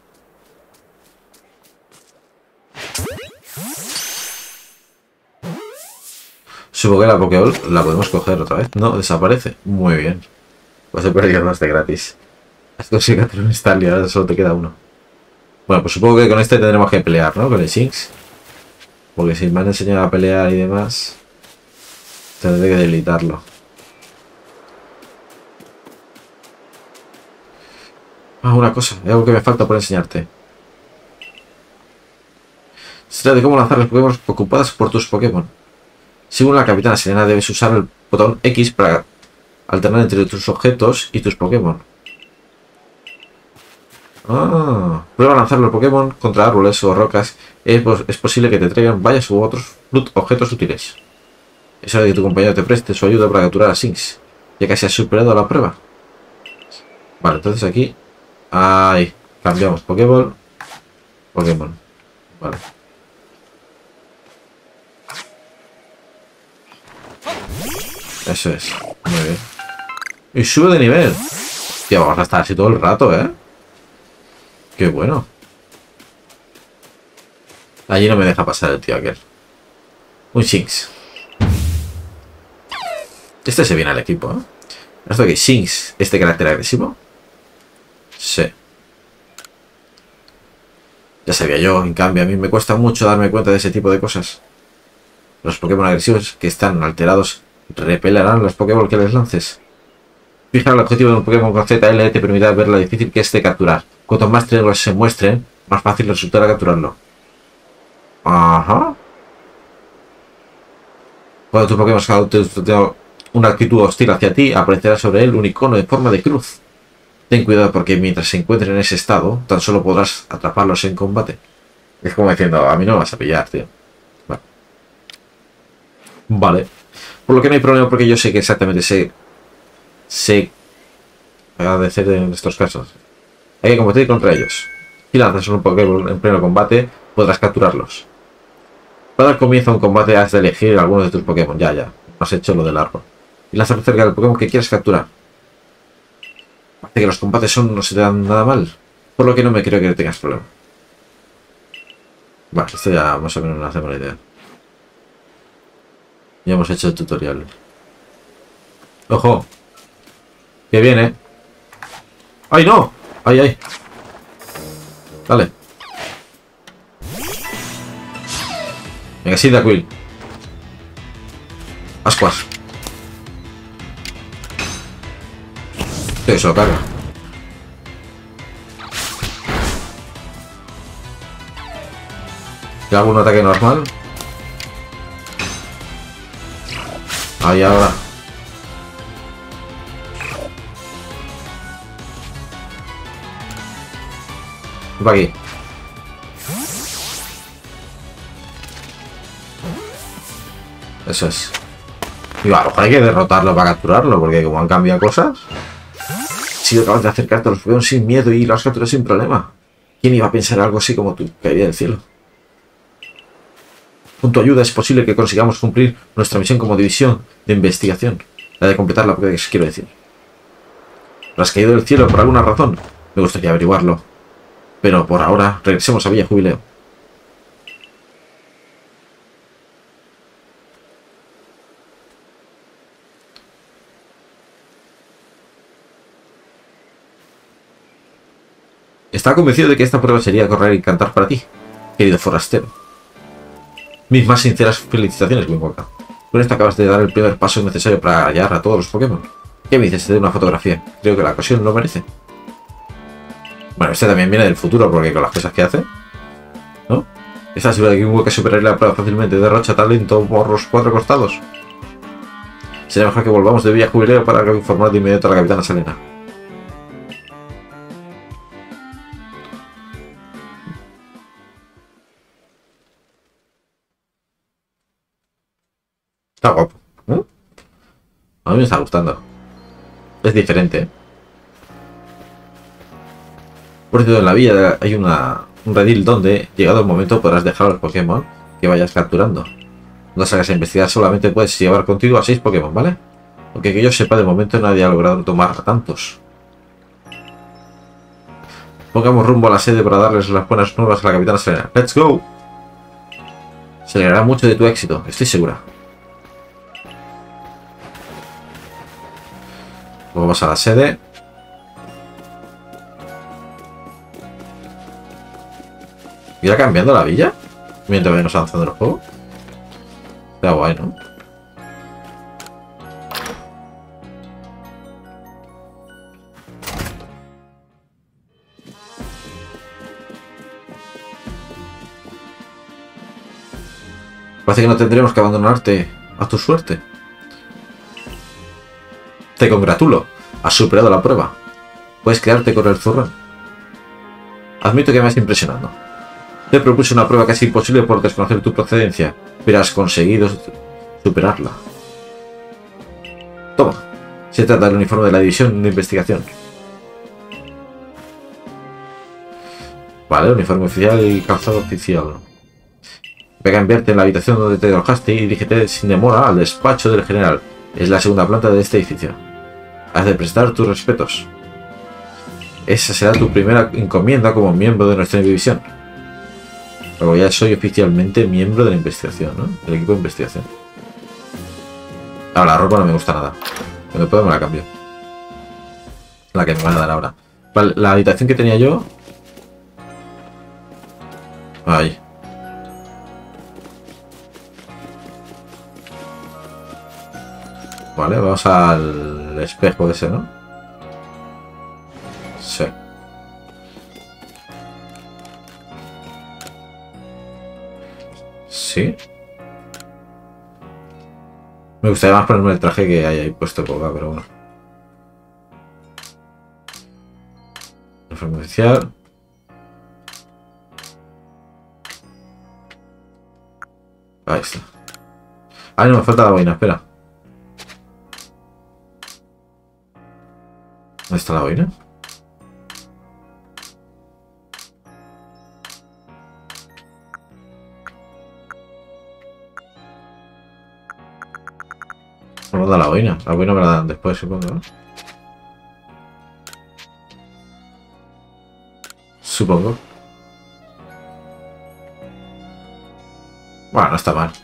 Supongo que la Pokéball la podemos coger otra vez. No, desaparece. Muy bien. Vas a perder más de gratis. Has conseguido tener un Starly, ahora solo te queda uno. Bueno, pues supongo que con este tendremos que pelear, ¿no? Con el Shinx. Porque si me han enseñado a pelear y demás, tendré que debilitarlo. Ah, una cosa, hay algo que me falta por enseñarte. Se trata de cómo lanzar los Pokémon ocupadas por tus Pokémon. Según la capitana Selena, debes usar el botón X para alternar entre tus objetos y tus Pokémon. Ah, prueba a lanzar los Pokémon contra árboles o rocas. Es, es posible que te traigan vallas u otros objetos útiles. Es hora de que tu compañero te preste su ayuda para capturar a Shinx, ya que se ha superado la prueba. Vale, entonces aquí... Ahí, cambiamos Pokéball. Pokémon. Vale. Eso es. Muy bien. Y sube de nivel. Tío, vamos a estar así todo el rato, ¿eh? Qué bueno. Allí no me deja pasar el tío aquel. Un Shinx. Este se viene al equipo, ¿eh? ¿Esto que Shinx, este carácter agresivo? Sí. Ya sabía yo, en cambio, a mí me cuesta mucho darme cuenta de ese tipo de cosas. Los Pokémon agresivos que están alterados repelerán los Pokémon que les lances. Fijar el objetivo de un Pokémon con Z L te permitirá ver lo difícil que es de capturar. Cuanto más triángulos se muestren, más fácil resultará capturarlo. Ajá. Cuando tu Pokémon tenga una actitud hostil hacia ti, aparecerá sobre él un icono de forma de cruz. Ten cuidado porque mientras se encuentren en ese estado, tan solo podrás atraparlos en combate. Es como diciendo, a mí no me vas a pillar, tío. Vale. Vale. Por lo que no hay problema porque yo sé que exactamente sé... Sé... a decir en estos casos. Hay que combatir contra ellos. Si lanzas un Pokémon en pleno combate, podrás capturarlos. Para dar comienzo a un combate has de elegir algunos de tus Pokémon. Ya, ya. Has hecho lo del árbol. Y lanzar cerca del Pokémon que quieres capturar. Parece que los combates son no se te dan nada mal. Por lo que no me creo que tengas problema. Vale, esto ya más o menos nos hacemos la idea. Ya hemos hecho el tutorial. ¡Ojo! Que viene. ¡Ay, no! ¡Ay, ay! Dale. Venga, sí, Daquil. Ascuas. Tío, se lo carga. ¿Le hago un ataque normal? Ahí ahora. Va aquí. Eso es. Y a lo mejor hay que derrotarlo para capturarlo, porque como han cambiado cosas... Has sido capaz de acercarte a los Pokémon sin miedo y los capturas sin problema. ¿Quién iba a pensar algo así como tú? Caería del cielo. Con tu ayuda es posible que consigamos cumplir nuestra misión como división de investigación. La de completar la prueba que quiero decir. ¿Has caído del cielo por alguna razón? Me gustaría averiguarlo. Pero por ahora, regresemos a Villa Jubileo. Estaba convencido de que esta prueba sería correr y cantar para ti, querido forastero. Mis más sinceras felicitaciones, Wingwalker. Con esto acabas de dar el primer paso necesario para hallar a todos los Pokémon. ¿Qué me dices de una fotografía? Creo que la ocasión lo merece. Bueno, este también viene del futuro, porque con las cosas que hace, ¿no? ¿Estás seguro de que Wingwalker superaría la prueba fácilmente? Derrocha talento por los cuatro costados. Sería mejor que volvamos de Villa Jubileo para informar de inmediato a la capitana Selena. Está guapo. ¿Eh? A mí me está gustando. Es diferente, ¿eh? Por cierto, en la villa hay una, un redil donde, llegado el momento, podrás dejar a los Pokémon que vayas capturando. No salgas a investigar, solamente puedes llevar contigo a seis Pokémon, ¿vale? Aunque que yo sepa, de momento nadie ha logrado tomar a tantos. Pongamos rumbo a la sede para darles las buenas nuevas a la capitana Selena. ¡Let's go! Se alegrará mucho de tu éxito, estoy segura. Luego vas a la sede. ¿Irá cambiando la villa? Mientras vayamos avanzando en el juego. Está guay, ¿no? Parece que no tendremos que abandonarte a tu suerte. Te congratulo. Has superado la prueba. Puedes quedarte con el zurrón. Admito que me has impresionado. Te propuse una prueba casi imposible por desconocer tu procedencia, pero has conseguido superarla. Toma. Se trata del uniforme de la división de investigación. Vale, uniforme oficial y calzado oficial. Ve a enviarte en la habitación donde te alojaste y dirígete sin demora al despacho del general. Es la segunda planta de este edificio. Has de prestar tus respetos. Esa será tu primera encomienda como miembro de nuestra división. Luego ya soy oficialmente miembro de la investigación, ¿no? Del equipo de investigación. Ahora, la ropa no me gusta nada. Cuando puedo me la cambio. La que me van a dar ahora. Vale, la habitación que tenía yo... Ahí. Vale, vamos al espejo ese, ¿no? Sí. Sí. Me gustaría más ponerme el traje que hay ahí puesto poca, pero bueno. Uniforme oficial. Ahí está. Ah, no, me falta la boina, espera. ¿Dónde está la boina? No me da la boina. La boina me la dan después, supongo, ¿no? Supongo. Bueno, no está mal.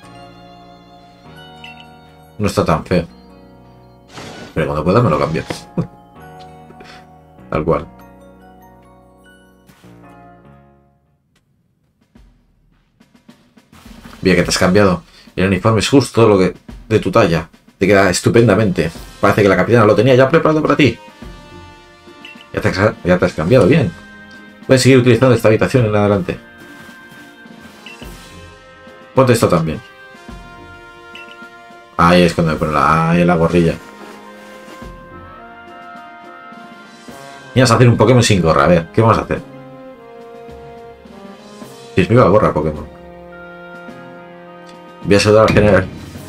No está tan feo. Pero cuando pueda me lo cambio. Tal cual. Bien que te has cambiado. El uniforme es justo lo que de tu talla. Te queda estupendamente. Parece que la capitana lo tenía ya preparado para ti. Ya te has, ya te has cambiado bien. Puedes seguir utilizando esta habitación en adelante. Ponte esto también. Ahí es cuando me pone la, ahí la gorrilla. Y vamos a hacer un Pokémon sin gorra. A ver, ¿qué vamos a hacer? Dios mío, la gorra Pokémon. Voy a saludar al general.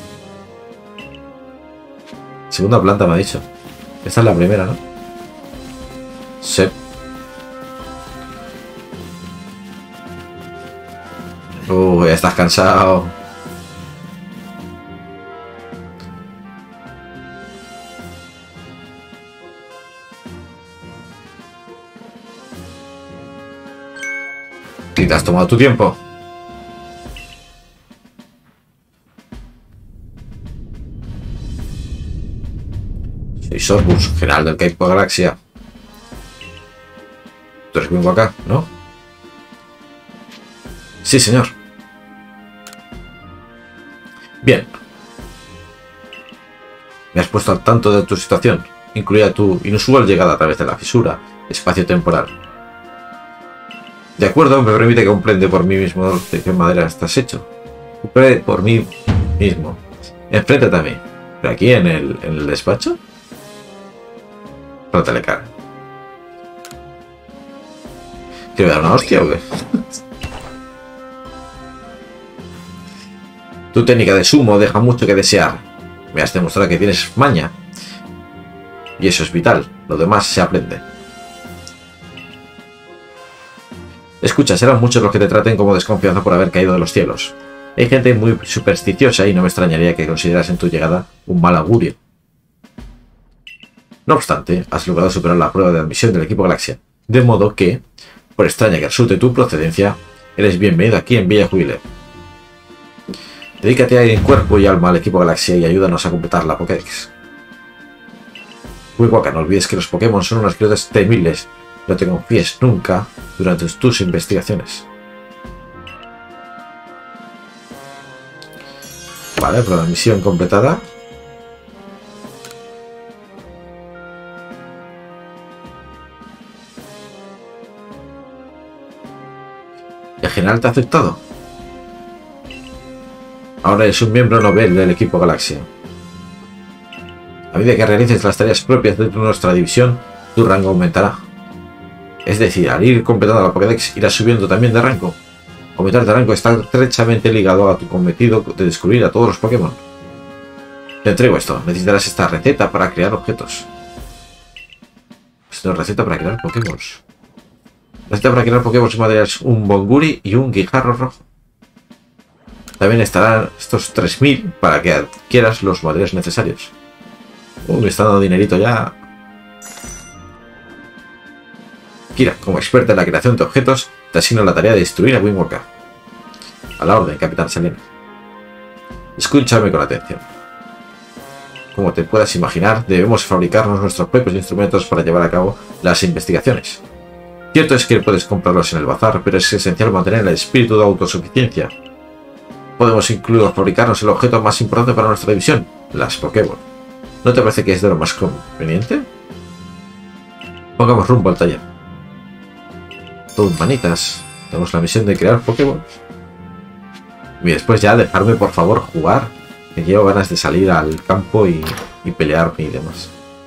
Segunda planta me ha dicho. Esta es la primera, ¿no? Sí. Uh, ya estás cansado. Y te has tomado tu tiempo. Soy Sorbus, general del Cape Galaxia. ¿Tú eres que vengo acá, no? Sí, señor. Bien. Me has puesto al tanto de tu situación, incluida tu inusual llegada a través de la fisura espacio-temporal. De acuerdo, me permite que comprende por mí mismo de qué manera estás hecho. Comprende por mí mismo. Enfréntate a mí. ¿Pero aquí en el, en el despacho? Plátale cara. ¿Que me da una hostia o qué? Tu técnica de sumo deja mucho que desear. Me has demostrado que tienes maña. Y eso es vital. Lo demás se aprende. Escucha, serán muchos los que te traten como desconfianza por haber caído de los cielos. Hay gente muy supersticiosa y no me extrañaría que considerasen tu llegada un mal augurio. No obstante, has logrado superar la prueba de admisión del equipo Galaxia. De modo que, por extraña que resulte tu procedencia, eres bienvenido aquí en Villa Jubileo. Dedícate en cuerpo y alma al equipo Galaxia y ayúdanos a completar la Pokédex. Wiwaka, no olvides que los Pokémon son unas criaturas temibles. No te confíes nunca durante tus investigaciones. Vale, pero la misión completada. El general te ha aceptado. Ahora eres un miembro novel del equipo Galaxia. A medida que realices las tareas propias de nuestra división, tu rango aumentará. Es decir, al ir completando la Pokédex, irás subiendo también de rango. Aumentar de rango está estrechamente ligado a tu cometido de descubrir a todos los Pokémon. Te entrego esto. Necesitarás esta receta para crear objetos. Es una receta para crear Pokémon. Receta para crear Pokémon y materiales: un Bonguri y un guijarro rojo. También estarán estos tres mil para que adquieras los materiales necesarios. Uh, me está dando dinerito ya. Kira, como experta en la creación de objetos, te asigno la tarea de destruir a Windwalker. A la orden, Capitán Selene. Escúchame con atención. Como te puedas imaginar, debemos fabricarnos nuestros propios instrumentos para llevar a cabo las investigaciones. Cierto es que puedes comprarlos en el bazar, pero es esencial mantener el espíritu de autosuficiencia. Podemos incluso fabricarnos el objeto más importante para nuestra división, las Pokémon. ¿No te parece que es de lo más conveniente? Pongamos rumbo al taller. Tus manitas. Tenemos la misión de crear Pokémon. Y después ya dejarme por favor jugar. Que llevo ganas de salir al campo y, y pelearme y demás.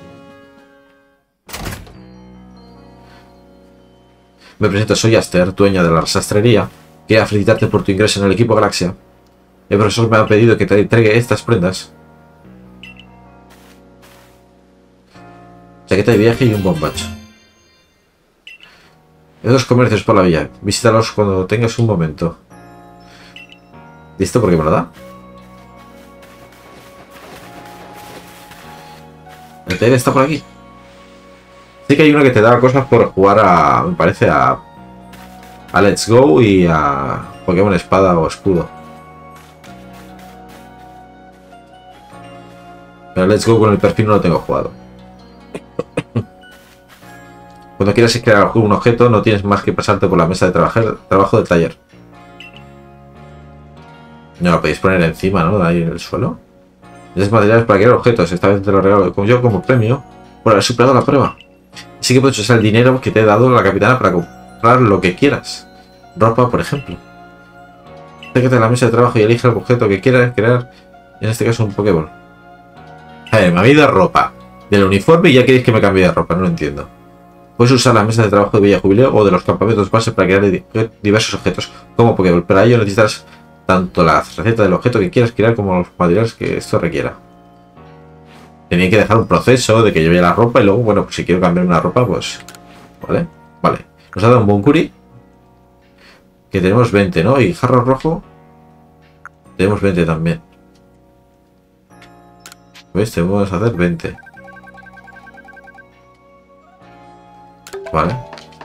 Me presento, soy Aster, dueña de la sastrería. Quería felicitarte por tu ingreso en el equipo Galaxia. El profesor me ha pedido que te entregue estas prendas. Chaqueta de viaje y un bombacho. Hay dos comercios por la villa. Visítalos cuando tengas un momento. ¿Listo? ¿Por qué me lo da? El taller está por aquí. Sí que hay uno que te da cosas por jugar a... Me parece a... A Let's Go y a Pokémon Espada o Escudo. Pero Let's Go con el perfil no lo tengo jugado. Cuando quieras crear un objeto no tienes más que pasarte por la mesa de trabajar, trabajo del taller. No lo podéis poner encima, ¿no? Ahí en el suelo. Tienes materiales para crear objetos. Esta vez te lo regalo como yo como premio por haber superado la prueba. Así que puedes usar el dinero que te he dado la capitana para comprar lo que quieras. Ropa, por ejemplo. Acércate a la mesa de trabajo y elige el objeto que quieras crear. En este caso un Pokéball. A ver, me habéis dado ropa del uniforme y ya queréis que me cambie de ropa. No lo entiendo. Puedes usar la mesa de trabajo de Villa Jubileo o de los campamentos base para crear diversos objetos como Pokéball. Para ello necesitas tanto la receta del objeto que quieras crear como los materiales que esto requiera. Tenía que dejar un proceso de que lleve la ropa y luego, bueno, pues si quiero cambiar una ropa, pues... Vale, vale. Nos ha dado un Bonguri. Que tenemos veinte, ¿no? Y jarro rojo. Tenemos veinte también. ¿Ves? Tenemos que hacer veinte. Vale.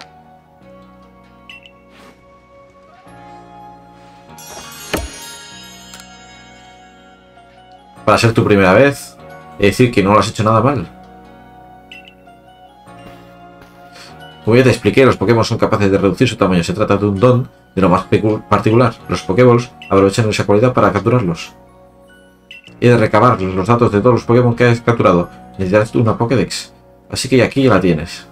Para ser tu primera vez, es decir que no lo has hecho nada mal. Como ya te expliqué, los Pokémon son capaces de reducir su tamaño. Se trata de un don de lo más particular. Los Pokéballs aprovechan esa cualidad para capturarlos. Y de recabar los datos de todos los Pokémon que has capturado, necesitas una Pokédex. Así que aquí ya la tienes.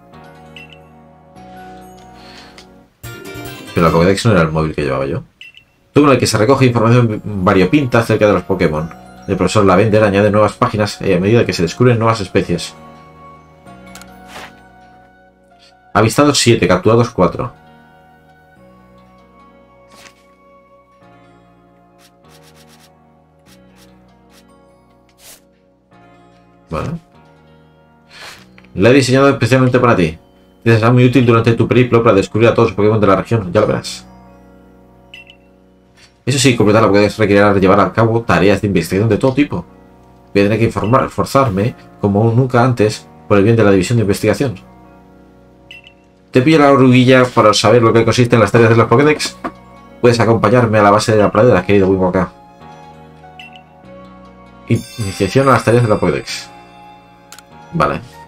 Pero la Pokédex no era el móvil que llevaba yo. Tuvo en el que se recoge información variopinta acerca de los Pokémon. El profesor Lavender añade nuevas páginas a medida que se descubren nuevas especies. Avistados siete, capturados cuatro. Vale. La he diseñado especialmente para ti. Te será muy útil durante tu periplo para descubrir a todos los Pokémon de la región, ya lo verás. Eso sí, completar la Pokédex requerirá llevar a cabo tareas de investigación de todo tipo. Voy a tener que informar, esforzarme, como nunca antes, por el bien de la división de investigación. Te pillo la oruguilla para saber lo que consiste en las tareas de los Pokédex. Puedes acompañarme a la base de la pradera, querido Wimoka. Iniciación a las tareas de la Pokédex. Vale.